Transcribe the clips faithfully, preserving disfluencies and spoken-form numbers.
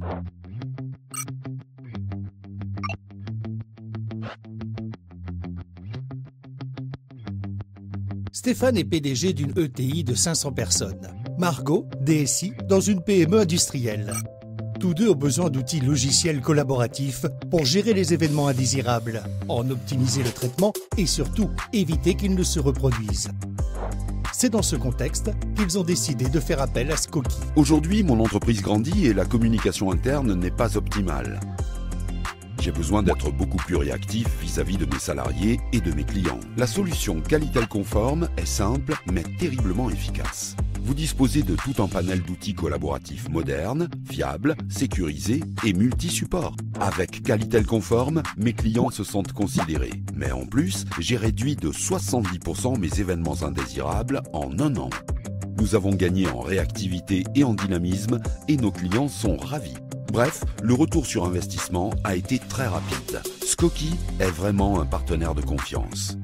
Stéphane est P D G d'une E T I de cinq cents personnes. Margot, D S I, dans une P M E industrielle. Tous deux ont besoin d'outils logiciels collaboratifs pour gérer les événements indésirables, en optimiser le traitement et surtout éviter qu'ils ne se reproduisent. C'est dans ce contexte qu'ils ont décidé de faire appel à Skoki. Aujourd'hui, mon entreprise grandit et la communication interne n'est pas optimale. J'ai besoin d'être beaucoup plus réactif vis-à-vis de mes salariés et de mes clients. La solution Qualitel Conform est simple mais terriblement efficace. Vous disposez de tout un panel d'outils collaboratifs modernes, fiables, sécurisés et multi-supports. Avec Qualitel Conform, mes clients se sentent considérés. Mais en plus, j'ai réduit de soixante-dix pour cent mes événements indésirables en un an. Nous avons gagné en réactivité et en dynamisme et nos clients sont ravis. Bref, le retour sur investissement a été très rapide. Skoki est vraiment un partenaire de confiance.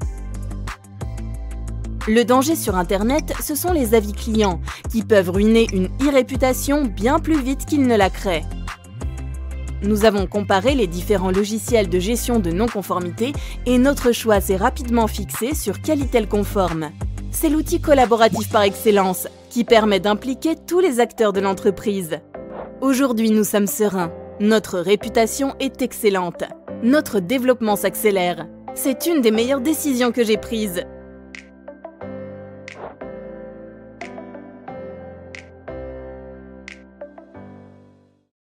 Le danger sur Internet, ce sont les avis clients, qui peuvent ruiner une e-réputation bien plus vite qu'ils ne la créent. Nous avons comparé les différents logiciels de gestion de non-conformité et notre choix s'est rapidement fixé sur Qualitel Conform. C'est l'outil collaboratif par excellence, qui permet d'impliquer tous les acteurs de l'entreprise. Aujourd'hui, nous sommes sereins. Notre réputation est excellente. Notre développement s'accélère. C'est une des meilleures décisions que j'ai prises.